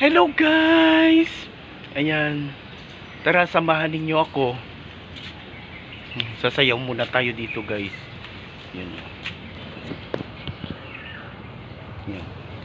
Hello guys! Ayan. Tara, samahan ninyo ako. Sasayaw muna tayo dito guys. Yan. Yan.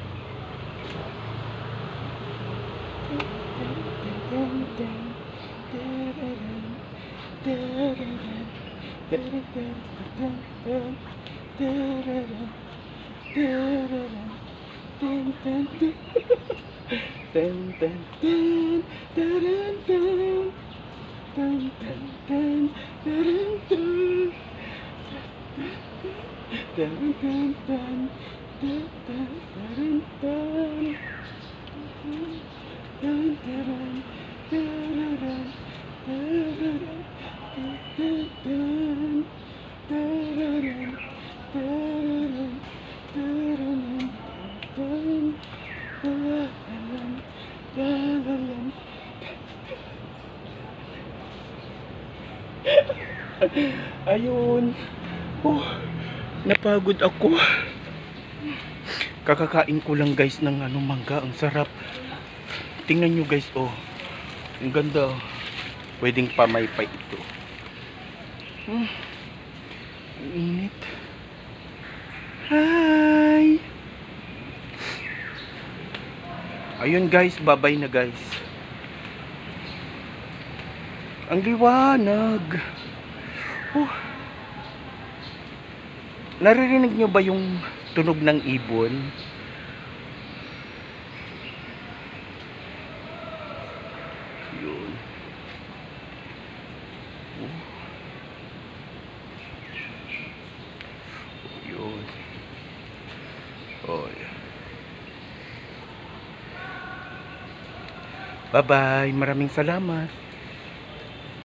Ayun. Oh, napagod ako. Kakakain ko lang guys ng mangga, ang sarap. Tingnan nyo guys, oh. Ang ganda. Pwedeng pamaypay ito. Ang init. Hi. Ayun guys, bye-bye na guys. Ang liwanag. Oh. Naririnig nyo ba yung tunog ng ibon? Yun. Oh. Yun. Oh, yeah. Bye-bye. Maraming salamat.